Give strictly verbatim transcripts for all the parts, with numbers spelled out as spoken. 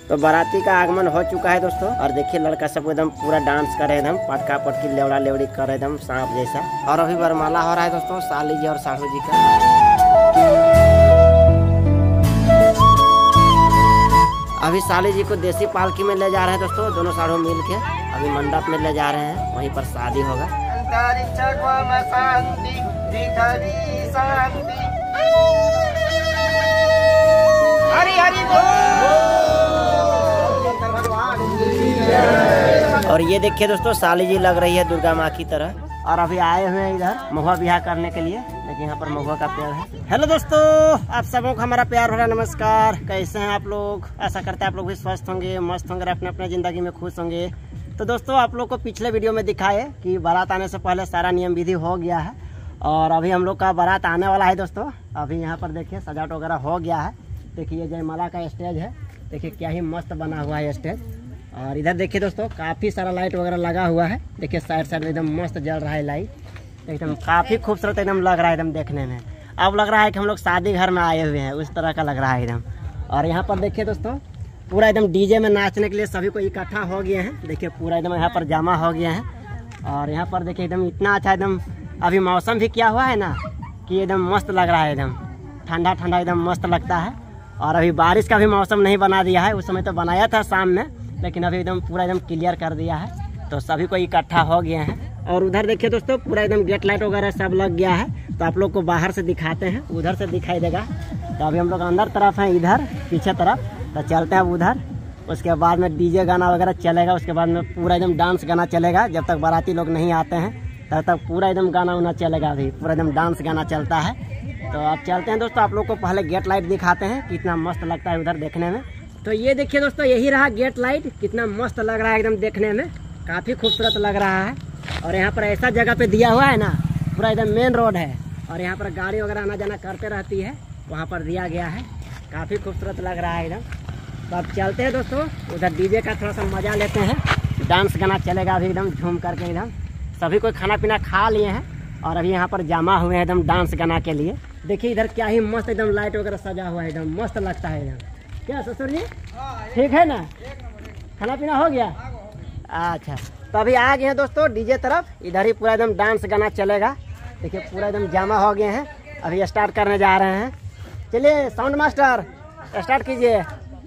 तो बाराती का आगमन हो चुका है दोस्तों। और देखिए लड़का सब एकदम पूरा डांस कर रहे एकदम पटका पटकी लेवड़ा लेवड़ी कर एकदम सांप जैसा। और अभी वरमाला हो रहा है दोस्तों साली जी और साढ़ू जी का। अभी साली जी को देसी पालकी में ले जा रहे हैं दोस्तों, दोनों साढ़ू मिल के अभी मंडप में ले जा रहे हैं, वहीं पर शादी होगा। और ये देखिए दोस्तों साली जी लग रही है दुर्गा माँ की तरह। और अभी आए हुए हैं इधर महुआ ब्याह करने के लिए, लेकिन यहाँ पर महुआ का पेड़ है। हेलो दोस्तों, आप सबों को हमारा प्यार भरा नमस्कार। कैसे हैं आप लोग? आशा करते हैं आप लोग भी स्वस्थ होंगे, मस्त होंगे, अपने अपने ज़िंदगी में खुश होंगे। तो दोस्तों आप लोग को पिछले वीडियो में दिखाए कि बारात आने से पहले सारा नियम विधि हो गया है और अभी हम लोग का बारात आने वाला है दोस्तों। अभी यहाँ पर देखिए सजावट वगैरह हो गया है। देखिए जयमाला का स्टेज है, देखिए क्या ही मस्त बना हुआ है स्टेज। और इधर देखिए दोस्तों काफ़ी सारा लाइट वगैरह लगा हुआ है। देखिए साइड साइड में एकदम मस्त जल रहा है लाइट, एकदम काफ़ी खूबसूरत एकदम लग रहा है एकदम देखने में। अब लग रहा है कि हम लोग शादी घर में आए हुए हैं, उस तरह का लग रहा है एकदम। और यहाँ पर देखिए दोस्तों पूरा एकदम डीजे में नाचने के लिए सभी को इकट्ठा हो गए हैं। देखिए पूरा एकदम यहाँ पर जमा हो गया है। और यहाँ पर देखिए एकदम इतना अच्छा एकदम अभी मौसम भी क्या हुआ है ना कि एकदम मस्त लग रहा है, एकदम ठंडा ठंडा एकदम मस्त लगता है। और अभी बारिश का भी मौसम नहीं बना दिया है, उस समय तो बनाया था शाम में, लेकिन अभी एकदम पूरा एकदम क्लियर कर दिया है। तो सभी को इकट्ठा हो गए हैं। और उधर देखिए दोस्तों पूरा एकदम गेट लाइट वगैरह सब लग गया है। तो आप लोग को बाहर से दिखाते हैं, उधर से दिखाई देगा। तो अभी हम लोग अंदर तरफ हैं, इधर पीछे तरफ। तो चलते हैं उधर, उसके बाद में डीजे गाना वगैरह चलेगा, उसके बाद में पूरा एकदम डांस गाना चलेगा। जब तक बाराती लोग नहीं आते हैं तब तक पूरा एकदम गाना उना चलेगा, अभी पूरा एकदम डांस गाना चलता है। तो आप चलते हैं दोस्तों, आप लोग को पहले गेट लाइट दिखाते हैं कितना मस्त लगता है उधर देखने में। तो ये देखिए दोस्तों यही रहा गेट लाइट, कितना मस्त लग रहा है एकदम देखने में, काफ़ी खूबसूरत लग रहा है। और यहाँ पर ऐसा जगह पे दिया हुआ है ना, पूरा एकदम मेन रोड है और यहाँ पर गाड़ी वगैरह आना जाना करते रहती है, वहाँ पर दिया गया है। काफ़ी खूबसूरत लग रहा है एकदम। तो अब चलते हैं दोस्तों उधर, डीजे का थोड़ा सा मजा लेते हैं। डांस गाना चलेगा अभी एकदम झूम करके एकदम। सभी कोई खाना पीना खा लिए हैं और अभी यहाँ पर जमा हुए हैं एकदम डांस गाना के लिए। देखिए इधर क्या ही मस्त एकदम लाइट वगैरह सजा हुआ है, एकदम मस्त लगता है एकदम। क्या ससुर जी ठीक है ना? खाना पीना हो गया? अच्छा तो अभी आ गए हैं दोस्तों डीजे तरफ, इधर ही पूरा एकदम डांस गाना चलेगा। देखिए पूरा एकदम जमा हो गए हैं, अभी स्टार्ट करने जा रहे हैं। चलिए साउंड मास्टर स्टार्ट कीजिए।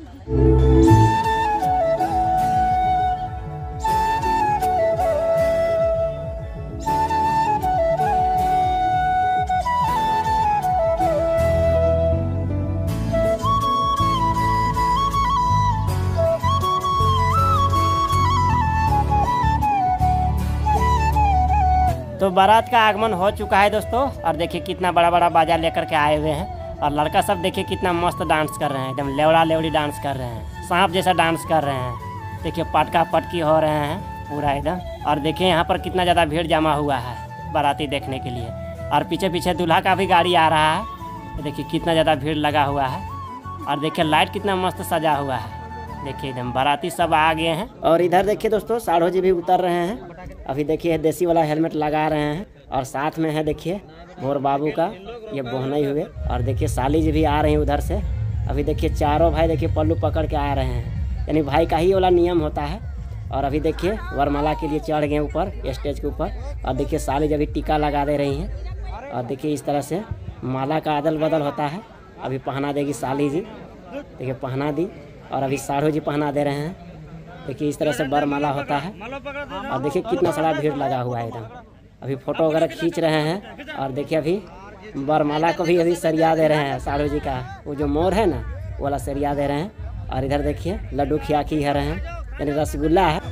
तो बारात का आगमन हो चुका है दोस्तों। और देखिए कितना बड़ा बड़ा बाजा लेकर के आए हुए हैं। और लड़का सब देखिए कितना मस्त डांस कर रहे हैं, एकदम लेवड़ा लेवड़ी डांस कर रहे हैं, सांप जैसा डांस कर रहे हैं। देखिए पटका पटकी हो रहे हैं पूरा एकदम। और देखिए यहाँ पर कितना ज़्यादा भीड़ जमा हुआ है बाराती देखने के लिए। और पीछे पीछे दूल्हा का भी गाड़ी आ रहा है। तो देखिए कितना ज़्यादा भीड़ लगा हुआ है। और देखिए लाइट कितना मस्त सजा हुआ है। देखिए एकदम बाराती सब आ गए हैं। और इधर देखिए दोस्तों साढ़ू जी भी उतर रहे हैं। अभी देखिए देसी वाला हेलमेट लगा रहे हैं। और साथ में है देखिए मोर बाबू का ये बोहनई हुए। और देखिए साली जी भी आ रही हैं उधर से। अभी देखिए चारों भाई देखिए पल्लू पकड़ के आ रहे हैं, यानी भाई का ही वाला नियम होता है। और अभी देखिए वरमाला के लिए चढ़ गए ऊपर स्टेज के ऊपर। और देखिए साली जी अभी टीका लगा दे रही हैं। और देखिए इस तरह से माला का अदल बदल होता है। अभी पहना देगी साली जी, देखिए पहना दी। और अभी साढ़ू जी पहना दे रहे हैं। देखिए इस तरह से बरमाला होता है। और देखिए कितना सारा भीड़ लगा हुआ है एकदम। अभी फोटो वगैरह खींच रहे हैं। और देखिए अभी बरमाला को भी अभी सरिया दे रहे हैं साढ़ू जी का, वो जो मोर है ना वो वाला सरिया दे रहे हैं। और इधर देखिए लड्डू खिया खी रहे हैं, यानी रसगुल्ला है।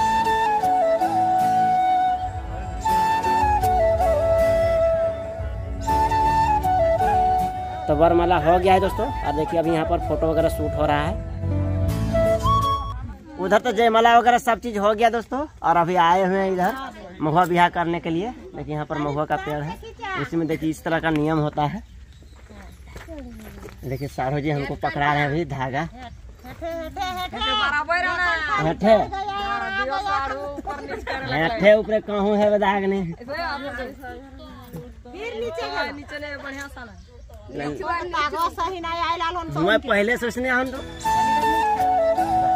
तो बरमाला हो गया है दोस्तों। और देखिए अभी यहाँ पर फोटो वगैरह शूट हो रहा है। उधर तो जयमाला वगैरह सब चीज़ हो गया दोस्तों। और अभी आए हुए हैं इधर महुआ ब्याह करने के लिए। देखिए यहाँ पर महुआ का पेड़ है, उसी में देखिए इस तरह का नियम होता है। देखिए साढ़ू जी हमको पकड़ा रहे हैं अभी धागा। हेठे हेठे ऊपर कहूँ है दाग नहीं। मैं पहले सोचने हम तो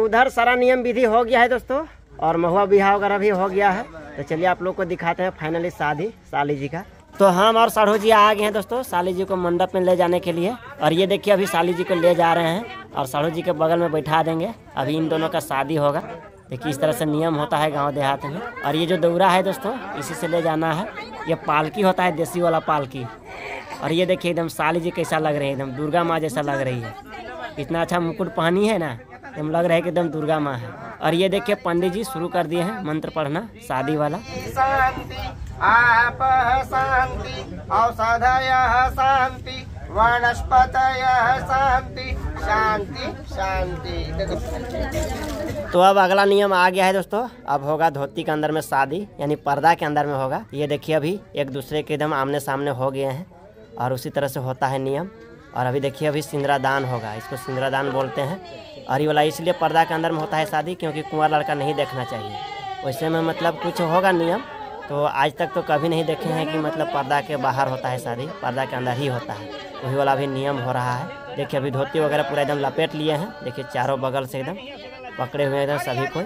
उधर सारा नियम विधि हो गया है दोस्तों, और महुआ बिहार वगैरह भी हो गया है। तो चलिए आप लोग को दिखाते हैं फाइनली शादी साली जी का। तो हम और साढ़ू जी आ गए हैं दोस्तों साली जी को मंडप में ले जाने के लिए। और ये देखिए अभी साली जी को ले जा रहे हैं और साढ़ू जी के बगल में बैठा देंगे। अभी इन दोनों का शादी होगा। देखिए इस तरह से नियम होता है गांव देहात में। और ये जो दौरा है दोस्तों इसी से ले जाना है। ये पालकी होता है, देसी वाला पालकी। और ये देखिए एकदम साली जी कैसा लग रही है, एकदम दुर्गा माँ जैसा लग रही है। इतना अच्छा मुकुट पहनी है ना, एकदम लग रहा है कि एकदम दुर्गा माँ है। और ये देखिए पंडित जी शुरू कर दिए हैं मंत्र पढ़ना शादी वाला। शांति आप शांति औषधय शांति वनस्पतय शांति शांति शांति। तो अब अगला नियम आ गया है दोस्तों। अब होगा धोती के अंदर में शादी, यानी पर्दा के अंदर में होगा। ये देखिए अभी एक दूसरे के एकदम आमने सामने हो गए हैं और उसी तरह से होता है नियम। और अभी देखिए अभी सिंदूरदान होगा, इसको सिंदूरदान बोलते हैं। और ये वाला इसलिए पर्दा के अंदर में होता है शादी क्योंकि कुंवार लड़का नहीं देखना चाहिए। वैसे में मतलब कुछ होगा नियम, तो आज तक तो कभी नहीं देखे हैं कि मतलब पर्दा के बाहर होता है शादी, पर्दा के अंदर ही होता है। वही वाला भी नियम हो रहा है। देखिए अभी धोती वगैरह पूरा एकदम लपेट लिए हैं। देखिए चारों बगल से एकदम पकड़े हुए एकदम सभी को।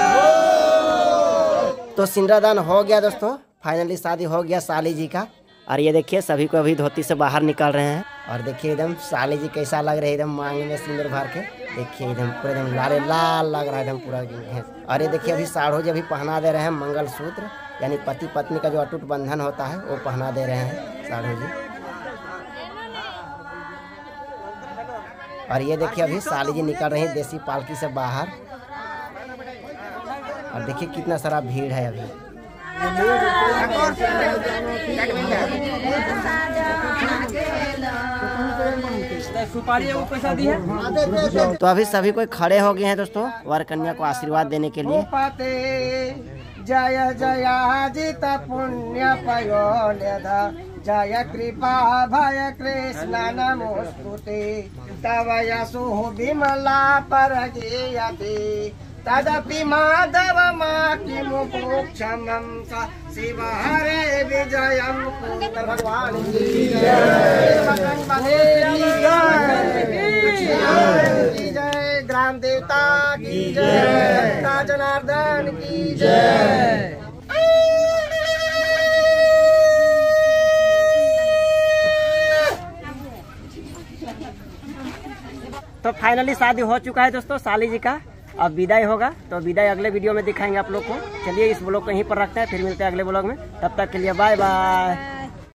तो सिंदूरदान हो गया दोस्तों, फाइनली शादी हो गया साली जी का। और ये देखिए सभी को अभी धोती से बाहर निकाल रहे हैं। और देखिए एकदम साली जी कैसा लग रहा है, एकदम मांग में सिंदूर भर के। देखिए एकदम पूरा एकदम लाल लाल लग रहा है एकदम पूरा घेस। और ये देखिए अभी साढ़ू जी अभी पहना दे रहे हैं मंगलसूत्र, यानी पति पत्नी का जो अटूट बंधन होता है वो पहना दे रहे हैं साढ़ू जी। और ये देखिए अभी साली जी निकल रही है देसी पालकी से बाहर। और देखिए कितना सारा भीड़ है अभी। तो अभी सभी कोई खड़े हो गए हैं दोस्तों वर कन्या को आशीर्वाद देने के लिए। जय जयाजित पुण्य पयोनिधा जय कृपा भय कृष्ण नमोस्तुते तव यशो विमला परगीयते तदपि माधव माँ की मुक्षमं सा शिव हरे विजयम कुंद भगवान की जय, ग्राम देवता की जय, जनार्दन की जय। तो फाइनली शादी हो चुका है दोस्तों साली जी का। अब विदाई होगा, तो विदाई अगले वीडियो में दिखाएंगे आप लोग को। चलिए इस ब्लॉग को यहीं पर रखते हैं, फिर मिलते हैं अगले ब्लॉग में। तब तक के लिए बाय बाय।